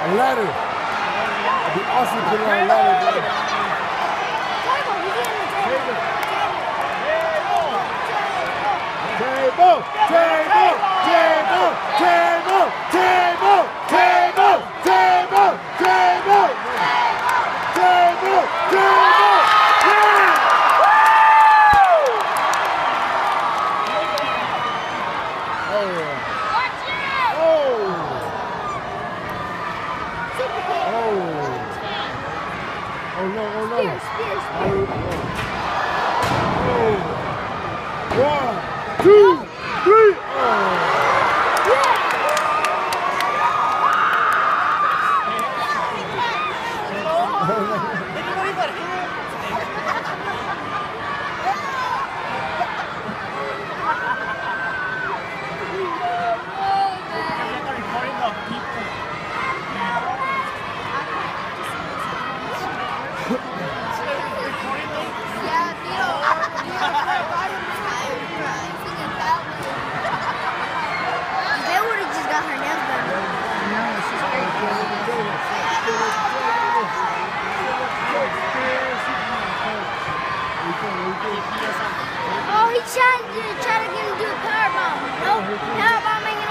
A ladder. It'd be awesome to put it on a ladder, bro. Table, table, table, table, table, table, table, table, table, table. Yeah! Oh yeah. Oh. Oh. Oh no, oh no. Oh. 1, 2, 3. Oh. Oh, he's trying to get him to do a powerbomb. Nope, powerbombing